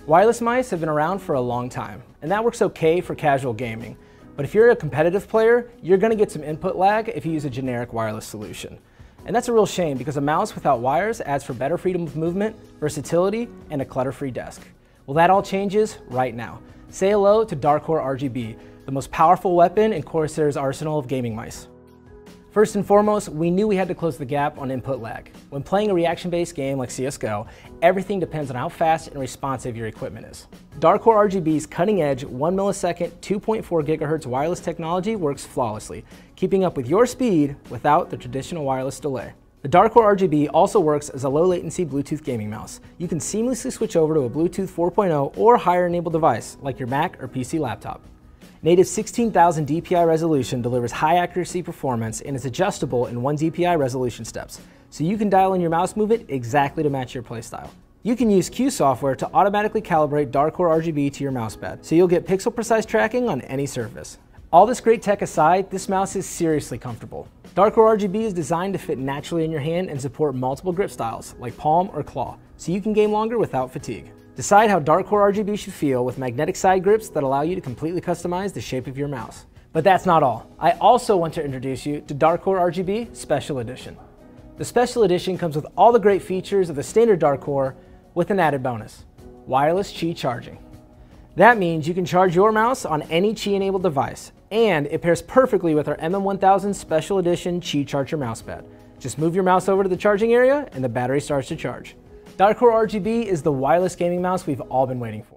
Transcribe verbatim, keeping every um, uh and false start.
Wireless mice have been around for a long time, and that works okay for casual gaming. But if you're a competitive player, you're going to get some input lag if you use a generic wireless solution. And that's a real shame because a mouse without wires adds for better freedom of movement, versatility, and a clutter-free desk. Well, that all changes right now. Say hello to Darkcore R G B, the most powerful weapon in Corsair's arsenal of gaming mice. First and foremost, we knew we had to close the gap on input lag. When playing a reaction-based game like C S G O, everything depends on how fast and responsive your equipment is. Darkcore R G B's cutting-edge one millisecond, two point four gigahertz wireless technology works flawlessly, keeping up with your speed without the traditional wireless delay. The Darkcore R G B also works as a low-latency Bluetooth gaming mouse. You can seamlessly switch over to a Bluetooth four point oh or higher-enabled device like your Mac or P C laptop. Native sixteen thousand D P I resolution delivers high accuracy performance and is adjustable in one D P I resolution steps, so you can dial in your mouse movement exactly to match your playstyle. You can use Q software to automatically calibrate Darkcore R G B to your mousepad, so you'll get pixel-precise tracking on any surface. All this great tech aside, this mouse is seriously comfortable. Darkcore R G B is designed to fit naturally in your hand and support multiple grip styles, like palm or claw, so you can game longer without fatigue. Decide how Darkcore R G B should feel with magnetic side grips that allow you to completely customize the shape of your mouse. But that's not all. I also want to introduce you to Darkcore R G B Special Edition. The Special Edition comes with all the great features of the standard Darkcore with an added bonus: wireless Qi charging. That means you can charge your mouse on any Qi-enabled device, and it pairs perfectly with our M M one thousand Special Edition Qi Charger mousepad. Just move your mouse over to the charging area and the battery starts to charge. Darkcore R G B is the wireless gaming mouse we've all been waiting for.